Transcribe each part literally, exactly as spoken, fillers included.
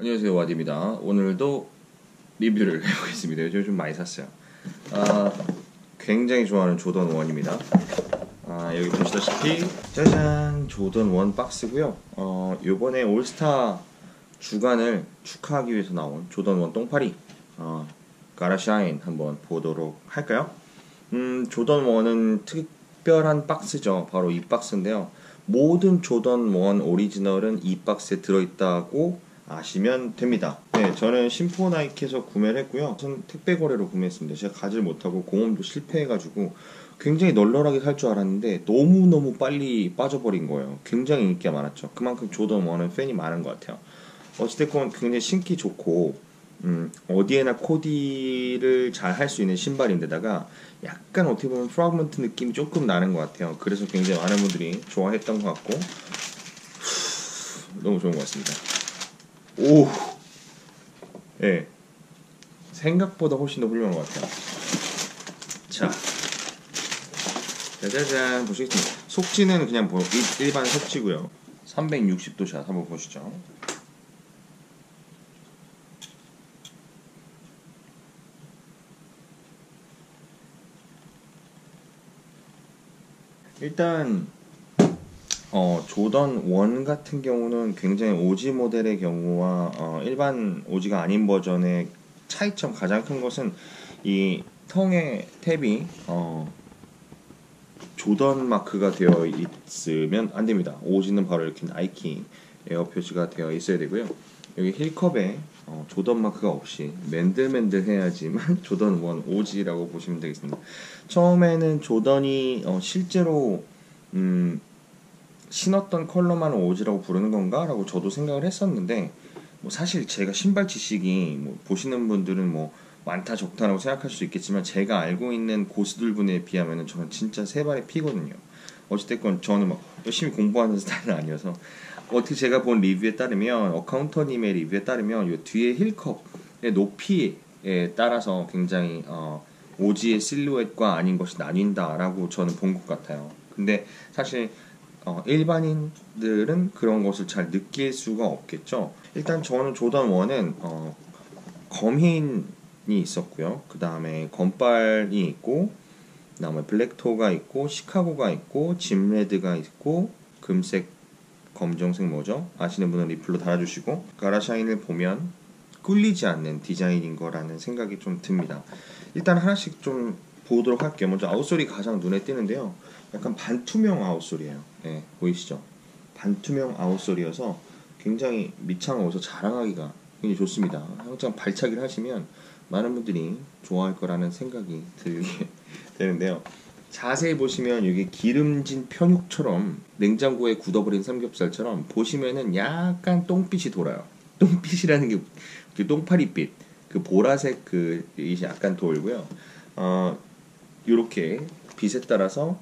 안녕하세요, 와디입니다. 오늘도 리뷰를 해보겠습니다. 요즘 좀 많이 샀어요. 아, 굉장히 좋아하는 조던 원입니다. 아, 여기 보시다시피 짜잔, 조던 원 박스고요. 어, 요번에 올스타 주간을 축하하기 위해서 나온 조던 원 똥파리 어, 가라샤인 한번 보도록 할까요? 음, 조던 원은 특별한 박스죠. 바로 이 박스인데요. 모든 조던 원 오리지널은 이 박스에 들어있다고 아시면 됩니다. 네, 저는 심포나이키에서 구매를 했고요. 전 택배 거래로 구매했습니다. 제가 가지를 못하고 공홈도 실패해가지고 굉장히 널널하게 살 줄 알았는데 너무너무 빨리 빠져버린 거예요. 굉장히 인기가 많았죠. 그만큼 조던 원은 팬이 많은 것 같아요. 어찌됐건 굉장히 신기 좋고 음, 어디에나 코디를 잘 할 수 있는 신발인데다가 약간 어떻게 보면 프라그먼트 느낌이 조금 나는 것 같아요. 그래서 굉장히 많은 분들이 좋아했던 것 같고 너무 좋은 것 같습니다. 오, 예, 네. 생각보다 훨씬 더 훌륭한 것 같아요. 자, 짜자잔 보시겠습니다. 속지는 그냥 뭐 일반 속지고요. 삼백육십 도 샷 한번 보시죠. 일단 어, 조던 원 같은 경우는 굉장히 오지 모델의 경우와 어, 일반 오지가 아닌 버전의 차이점 가장 큰 것은 이 텅의 탭이 어, 조던 마크가 되어 있으면 안 됩니다. 오지는 바로 이렇게 나이키 에어 표시가 되어 있어야 되고요. 여기 힐컵에 어, 조던 마크가 없이 맨들맨들 해야지만 조던 원 오지라고 보시면 되겠습니다. 처음에는 조던이 어, 실제로 음, 신었던 컬러만 오지라고 부르는 건가? 라고 저도 생각을 했었는데 뭐 사실 제가 신발 지식이 뭐 보시는 분들은 뭐 많다 적다라고 생각할 수 있겠지만 제가 알고 있는 고수들분에 비하면 저는 진짜 세 발의 피거든요. 어찌됐건 저는 막 열심히 공부하는 스타일은 아니어서 어떻게 제가 본 리뷰에 따르면 어카운터님의 리뷰에 따르면 이 뒤에 힐컵의 높이에 따라서 굉장히 어, 오지의 실루엣과 아닌 것이 나뉜다라고 저는 본 것 같아요. 근데 사실 어, 일반인들은 그런 것을 잘 느낄 수가 없겠죠. 일단 저는 조던 원은 어, 검흰이 있었고요. 그 다음에 검빨이 있고, 그 다음에 블랙토가 있고, 시카고가 있고, 짐레드가 있고, 금색, 검정색 뭐죠? 아시는 분은 리플로 달아주시고, 가라샤인을 보면 꿀리지 않는 디자인인 거라는 생각이 좀 듭니다. 일단 하나씩 좀 보도록 할게요. 먼저 아웃솔이 가장 눈에 띄는데요. 약간 반투명 아웃솔이에요. 네, 보이시죠? 반투명 아웃솔이어서 굉장히 밑창을 어디서 자랑하기가 굉장히 좋습니다. 항상 발차기를 하시면 많은 분들이 좋아할 거라는 생각이 들게 되는데요. 자세히 보시면 이게 기름진 편육처럼 냉장고에 굳어버린 삼겹살처럼 보시면은 약간 똥빛이 돌아요. 똥빛이라는 게 그 똥파리빛, 그 보라색 그 이게 약간 돌고요. 어, 요렇게 빛에 따라서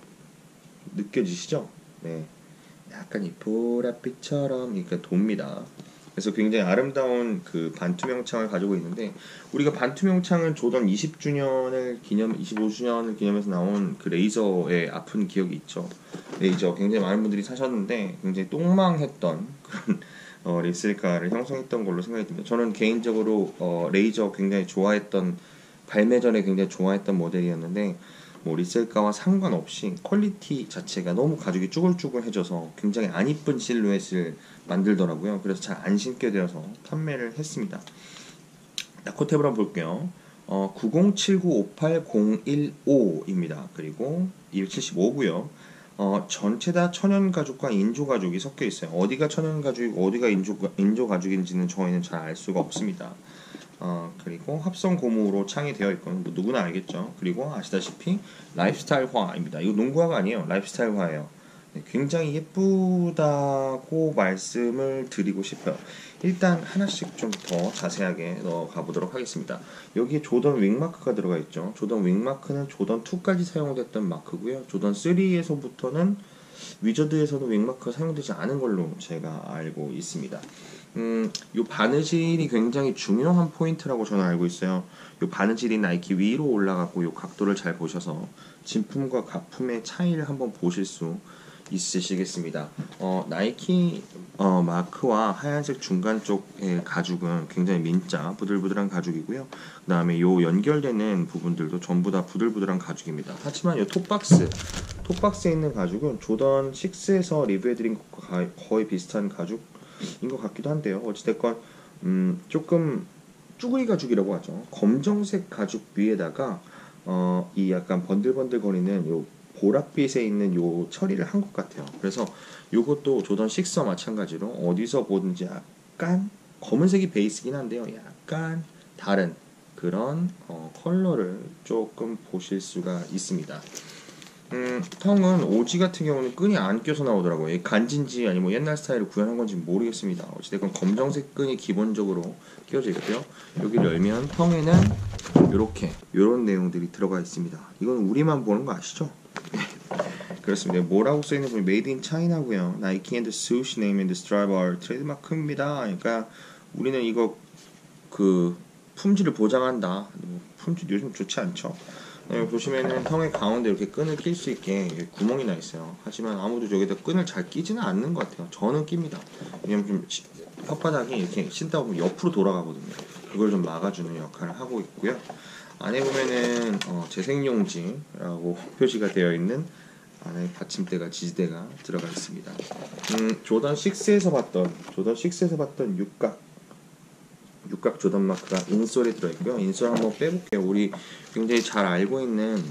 느껴지시죠? 네, 약간 이 보랏빛처럼 이렇게 돕니다. 그래서 굉장히 아름다운 그 반투명 창을 가지고 있는데 우리가 반투명 창은 조던 이십 주년을 기념, 이십오 주년을 기념해서 나온 그 레이저의 아픈 기억이 있죠. 레이저 굉장히 많은 분들이 사셨는데 굉장히 똥망했던 그런 어, 리셀가를 형성했던 걸로 생각이 듭니다. 저는 개인적으로 어, 레이저 굉장히 좋아했던 발매 전에 굉장히 좋아했던 모델이었는데 뭐 리셀가와 상관없이 퀄리티 자체가 너무 가죽이 쭈글쭈글해져서 굉장히 안 이쁜 실루엣을 만들더라고요. 그래서 잘 안 신게 되어서 판매를 했습니다. 코탭을 한번 볼게요. 어, 구공칠구오팔공일오입니다. 그리고 이백칠십오고요. 어, 전체 다 천연 가죽과 인조 가죽이 섞여 있어요. 어디가 천연 가죽이고 어디가 인조, 인조 가죽인지는 저희는 잘 알 수가 없습니다. 어, 그리고 합성 고무로 창이 되어 있고 뭐 누구나 알겠죠. 그리고 아시다시피 라이프스타일화입니다. 이거 농구화가 아니에요. 라이프스타일화예요. 네, 굉장히 예쁘다고 말씀을 드리고 싶어요. 일단 하나씩 좀 더 자세하게 넣어가 보도록 하겠습니다. 여기에 조던 윙마크가 들어가 있죠. 조던 윙마크는 조던 투까지 사용됐던 마크고요. 조던 쓰리에서부터는 위저드에서는 윙마크가 사용되지 않은 걸로 제가 알고 있습니다. 음, 요 바느질이 굉장히 중요한 포인트라고 저는 알고 있어요. 요 바느질이 나이키 위로 올라가고 요 각도를 잘 보셔서 진품과 가품의 차이를 한번 보실 수 있으시겠습니다. 어, 나이키 어, 마크와 하얀색 중간 쪽의 가죽은 굉장히 민자 부들부들한 가죽이고요. 그 다음에 요 연결되는 부분들도 전부 다 부들부들한 가죽입니다. 하지만 요 톱박스 톱박스에 있는 가죽은 조던 식스에서 리뷰해드린 것과 거의 비슷한 가죽인 것 같기도 한데요. 어찌됐건 음, 조금 쭈구리 가죽이라고 하죠. 검정색 가죽 위에다가 어, 이 약간 번들번들거리는 요 보랏빛에 있는 요 처리를 한 것 같아요. 그래서 요것도 조던 식스와 마찬가지로 어디서 보든지 약간 검은색이 베이스긴 한데요. 약간 다른 그런 어, 컬러를 조금 보실 수가 있습니다. 음, 텅은 오지 같은 경우는 끈이 안 껴서 나오더라고요. 이게 간지인지 아니면 뭐 옛날 스타일을 구현한 건지 모르겠습니다. 어찌됐건 검정색 끈이 기본적으로 끼워져 있고요. 여기를 열면 텅에는 이렇게 이런 내용들이 들어가 있습니다. 이건 우리만 보는 거 아시죠? 그렇습니다. 뭐라고 써있는 분 Made in China고요. Nike and the swoosh name and the stripe are 트레이드마크입니다. 그러니까 우리는 이거 그 품질을 보장한다. 품질 요즘 좋지 않죠. 네, 보시면은 텅의 가운데 이렇게 끈을 낄 수 있게 구멍이 나 있어요. 하지만 아무도 저기다 끈을 잘 끼지는 않는 것 같아요. 저는 낍니다. 왜냐면 좀 시, 혓바닥이 이렇게 신다 보면 옆으로 돌아가거든요. 그걸 좀 막아주는 역할을 하고 있고요. 안에 보면은 어, 재생용지라고 표시가 되어 있는 안에 받침대가 지지대가 들어가 있습니다. 음, 조던 식스에서 봤던 조던 식스에서 봤던 육각 육각 조던 마크가 인솔에 들어있고요. 인솔 한번 빼볼게요. 우리 굉장히 잘 알고 있는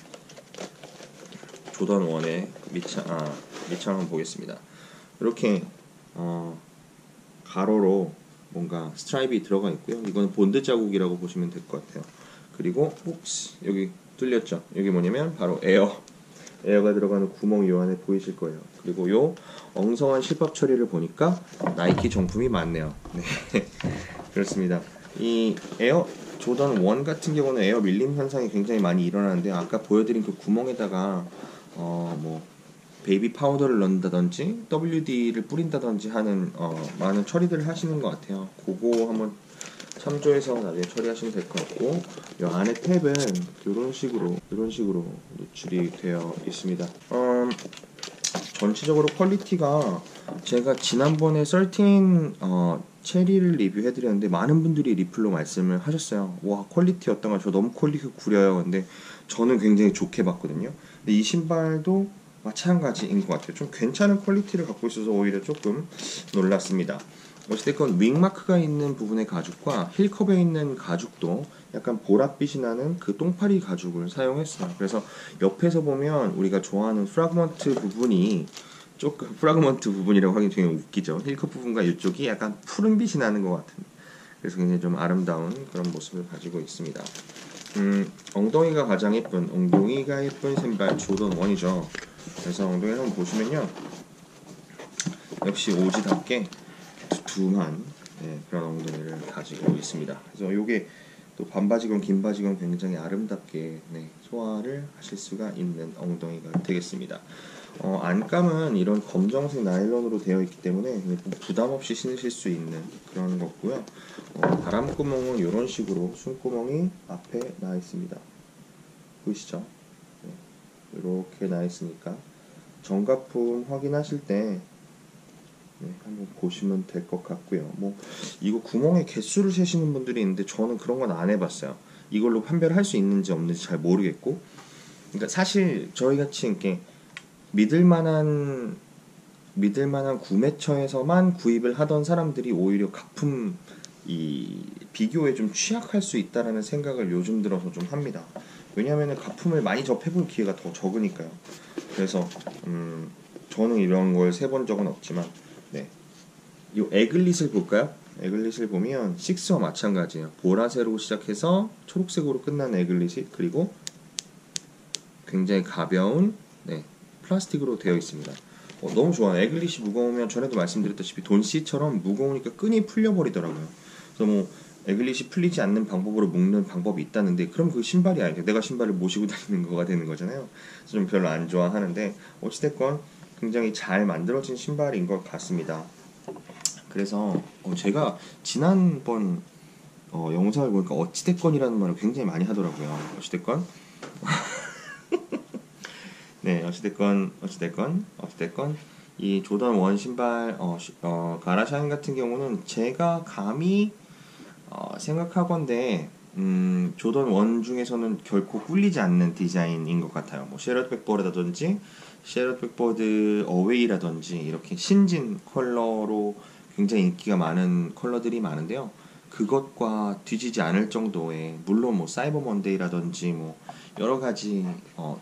조던 원의 밑창, 아, 밑창 한번 보겠습니다. 이렇게 어, 가로로 뭔가 스트라이프이 들어가 있고요. 이거는 본드 자국이라고 보시면 될 것 같아요. 그리고 옵스 여기 뚫렸죠. 여기 뭐냐면 바로 에어 에어가 들어가는 구멍이 요 안에 보이실 거예요. 그리고 요 엉성한 실밥 처리를 보니까 나이키 정품이 많네요. 네. 그렇습니다. 이 에어 조던 원 같은 경우는 에어 밀림 현상이 굉장히 많이 일어나는데 아까 보여드린 그 구멍에다가 어 뭐 베이비 파우더를 넣는다든지 더블유디를 뿌린다든지 하는 어 많은 처리들을 하시는 것 같아요. 그거 한번 참조해서 나중에 처리하시면 될 것 같고 이 안에 탭은 이런 식으로 이런 식으로 노출이 되어 있습니다. 음, 전체적으로 퀄리티가 제가 지난번에 썰틴 어, 체리를 리뷰해드렸는데 많은 분들이 리플로 말씀을 하셨어요. 와 퀄리티 어떤가 저 너무 퀄리티 구려요. 근데 저는 굉장히 좋게 봤거든요. 근데 이 신발도 마찬가지인 것 같아요. 좀 괜찮은 퀄리티를 갖고 있어서 오히려 조금 놀랐습니다. 어찌됐건 윙마크가 있는 부분의 가죽과 힐컵에 있는 가죽도 약간 보랏빛이 나는 그 똥파리 가죽을 사용했어요. 그래서 옆에서 보면 우리가 좋아하는 프라그먼트 부분이 조금 프라그먼트 부분이라고 하긴 되게 웃기죠. 힐컵 부분과 이쪽이 약간 푸른빛이 나는 것 같은 그래서 굉장히 좀 아름다운 그런 모습을 가지고 있습니다. 음, 엉덩이가 가장 예쁜 엉덩이가 예쁜 신발 조던 원이죠. 그래서 엉덩이를 한번 보시면요 역시 오지답게 두툼한 네, 그런 엉덩이를 가지고 있습니다. 그래서 요게 또 반바지건 긴바지건 굉장히 아름답게 네, 소화를 하실 수가 있는 엉덩이가 되겠습니다. 어, 안감은 이런 검정색 나일론으로 되어 있기 때문에 부담 없이 신으실 수 있는 그런 거고요. 어, 바람구멍은 이런 식으로 숨구멍이 앞에 나 있습니다. 보이시죠? 네, 이렇게 나 있으니까 정가품 확인하실 때 네, 한번 보시면 될 것 같고요. 뭐 이거 구멍의 개수를 세시는 분들이 있는데 저는 그런 건 안 해봤어요. 이걸로 판별할 수 있는지 없는지 잘 모르겠고, 그러니까 사실 저희 같이 이렇게 믿을만한 믿을만한 구매처에서만 구입을 하던 사람들이 오히려 가품 이 비교에 좀 취약할 수 있다라는 생각을 요즘 들어서 좀 합니다. 왜냐하면 가품을 많이 접해볼 기회가 더 적으니까요. 그래서 음, 저는 이런 걸 세본 적은 없지만. 네, 이 에글릿을 볼까요? 에글릿을 보면 식스와 마찬가지예요. 보라색으로 시작해서 초록색으로 끝나는 에글릿이 그리고 굉장히 가벼운 네, 플라스틱으로 되어 있습니다. 어, 너무 좋아요. 에글릿이 무거우면 전에도 말씀드렸다시피 돈씨처럼 무거우니까 끈이 풀려버리더라고요. 그래서 뭐 에글릿이 풀리지 않는 방법으로 묶는 방법이 있다는데 그럼 그 신발이 아니죠. 내가 신발을 모시고 다니는 거가 되는 거잖아요. 그래서 좀 별로 안 좋아하는데 어찌됐건 굉장히 잘 만들어진 신발인 것 같습니다. 그래서 어 제가 지난번 어 영상을 보니까 어찌됐건이라는 말을 굉장히 많이 하더라고요. 어찌됐건 네, 어찌됐건 어찌됐건 어찌됐건 이 조던 원 신발 어, 시- 어 가라샤인 같은 경우는 제가 감히 어, 생각하건대 음, 조던 원 중에서는 결코 꿀리지 않는 디자인인 것 같아요. 뭐 셰럿 백보드라든지 셰럿 백보드 어웨이라든지 이렇게 신진 컬러로 굉장히 인기가 많은 컬러들이 많은데요. 그것과 뒤지지 않을 정도의 물론 뭐 사이버 먼데이라든지 뭐 여러 가지 어,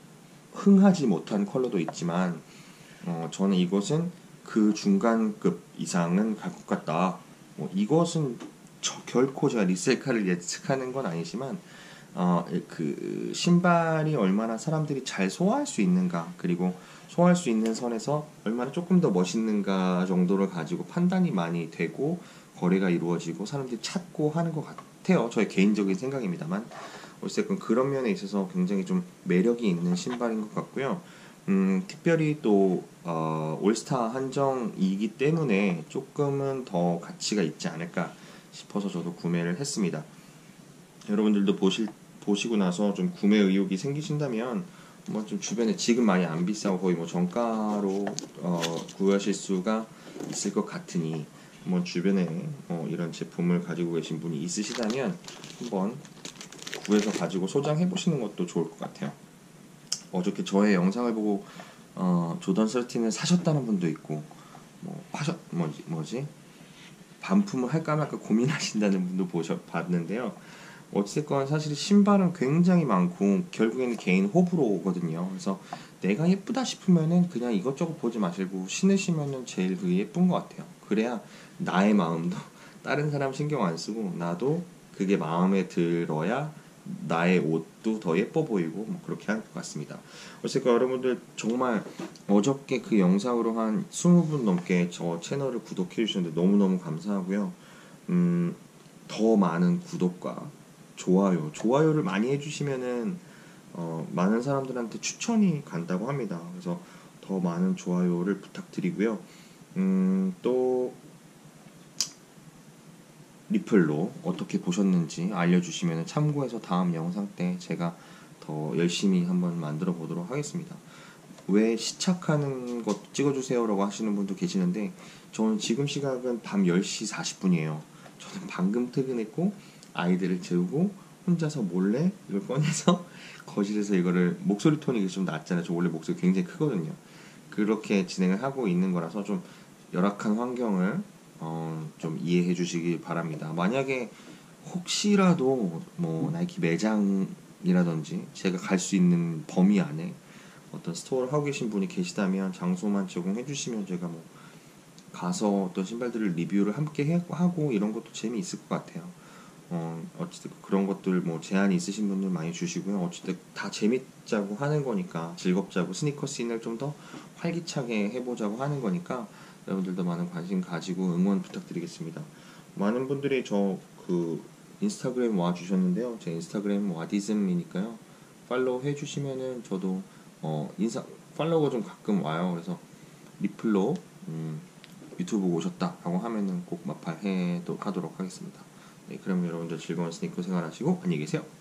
흥하지 못한 컬러도 있지만 어, 저는 이것은 그 중간급 이상은 갈 것 같다. 뭐 이것은 저, 결코 제가 리셀카를 예측하는 건 아니지만 어, 그 신발이 얼마나 사람들이 잘 소화할 수 있는가 그리고 소화할 수 있는 선에서 얼마나 조금 더 멋있는가 정도를 가지고 판단이 많이 되고 거래가 이루어지고 사람들이 찾고 하는 것 같아요. 저의 개인적인 생각입니다만 어쨌든 그런 면에 있어서 굉장히 좀 매력이 있는 신발인 것 같고요. 음, 특별히 또 어, 올스타 한정이기 때문에 조금은 더 가치가 있지 않을까 싶어서 저도 구매를 했습니다. 여러분들도 보실 보시고 나서 좀 구매 의욕이 생기신다면 뭐 좀 주변에 지금 많이 안 비싸고 거의 뭐 정가로 어, 구하실 수가 있을 것 같으니 한번 주변에 어, 이런 제품을 가지고 계신 분이 있으시다면 한번 구해서 가지고 소장해 보시는 것도 좋을 것 같아요. 어저께 저의 영상을 보고 어, 조던 삼십을 사셨다는 분도 있고 뭐 하셨 뭐지 뭐지 반품을 할까 말까 고민하신다는 분도 보셔 봤는데요. 어쨌건 사실 신발은 굉장히 많고 결국에는 개인 호불호거든요. 그래서 내가 예쁘다 싶으면은 그냥 이것저것 보지 마시고 신으시면은 제일 그게 예쁜 것 같아요. 그래야 나의 마음도 다른 사람 신경 안 쓰고 나도 그게 마음에 들어야 나의 옷도 더 예뻐 보이고 뭐 그렇게 할 것 같습니다. 어쨌건 여러분들 정말 어저께 그 영상으로 한 이십 분 넘게 저 채널을 구독해 주셨는데 너무너무 감사하고요. 음, 더 많은 구독과 좋아요, 좋아요를 많이 해주시면은 어, 많은 사람들한테 추천이 간다고 합니다. 그래서 더 많은 좋아요를 부탁드리고요. 음, 또 리플로 어떻게 보셨는지 알려주시면 참고해서 다음 영상 때 제가 더 열심히 한번 만들어 보도록 하겠습니다. 왜 시착하는 것 찍어주세요라고 하시는 분도 계시는데 저는 지금 시각은 밤 열 시 사십 분이에요. 저는 방금 퇴근했고 아이들을 재우고 혼자서 몰래 이걸 꺼내서 거실에서 이거를 목소리 톤이 좀 낮잖아요. 저 원래 목소리 굉장히 크거든요. 그렇게 진행을 하고 있는 거라서 좀 열악한 환경을 어, 좀 이해해 주시기 바랍니다. 만약에 혹시라도 뭐 나이키 매장이라든지 제가 갈 수 있는 범위 안에 어떤 스토어를 하고 계신 분이 계시다면 장소만 제공해 주시면 제가 뭐 가서 어떤 신발들을 리뷰를 함께 해, 하고 이런 것도 재미있을 것 같아요. 어, 어쨌든 그런 것들 뭐 제한이 있으신 분들 많이 주시고요. 어쨌든 다 재밌자고 하는 거니까 즐겁자고 스니커 씬을 좀 더 활기차게 해보자고 하는 거니까 여러분들도 많은 관심 가지고 응원 부탁드리겠습니다. 많은 분들이 저 그 인스타그램 와 주셨는데요. 제 인스타그램 와디즘이니까요. 팔로우 해주시면은 저도 어 인사 팔로우가 좀 가끔 와요. 그래서 리플로 음, 유튜브 오셨다라고 하면은 꼭 마팔 해도 하도록 하겠습니다. 네, 그럼 여러분들 즐거운 스니커 생활하시고 안녕히 계세요.